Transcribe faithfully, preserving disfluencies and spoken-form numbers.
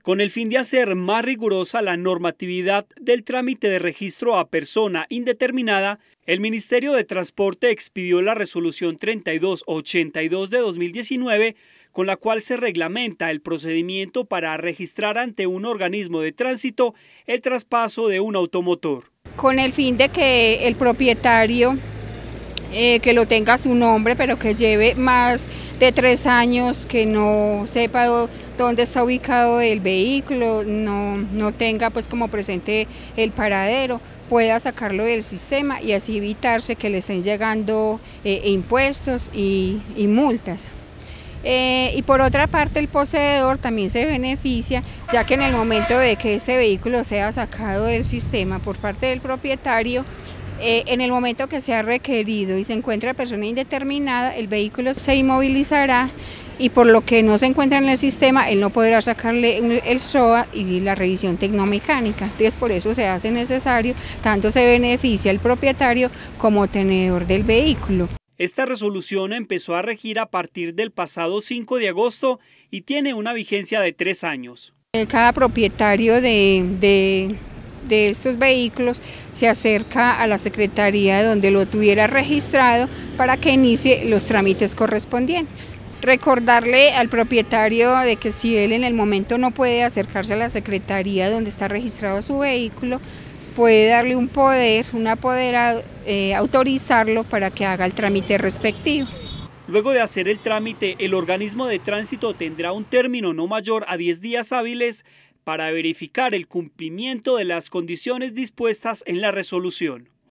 Con el fin de hacer más rigurosa la normatividad del trámite de registro a persona indeterminada, el Ministerio de Transporte expidió la Resolución treinta y dos ochenta y dos de dos mil diecinueve, con la cual se reglamenta el procedimiento para registrar ante un organismo de tránsito el traspaso de un automotor. Con el fin de que el propietario Eh, que lo tenga su nombre, pero que lleve más de tres años, que no sepa dónde está ubicado el vehículo, no, no tenga pues como presente el paradero, pueda sacarlo del sistema y así evitarse que le estén llegando eh, impuestos y, y multas. Eh, y por otra parte el poseedor también se beneficia, ya que en el momento de que este vehículo sea sacado del sistema por parte del propietario, Eh, en el momento que sea requerido y se encuentra persona indeterminada, el vehículo se inmovilizará y por lo que no se encuentra en el sistema, él no podrá sacarle el S O A y la revisión tecnomecánica. Entonces por eso se hace necesario, tanto se beneficia el propietario como tenedor del vehículo. Esta resolución empezó a regir a partir del pasado cinco de agosto y tiene una vigencia de tres años. Cada propietario de... de de estos vehículos se acerca a la secretaría donde lo tuviera registrado para que inicie los trámites correspondientes. Recordarle al propietario de que si él en el momento no puede acercarse a la secretaría donde está registrado su vehículo, puede darle un poder, un apoderado, eh, autorizarlo para que haga el trámite respectivo. Luego de hacer el trámite, el organismo de tránsito tendrá un término no mayor a diez días hábiles para verificar el cumplimiento de las condiciones dispuestas en la resolución.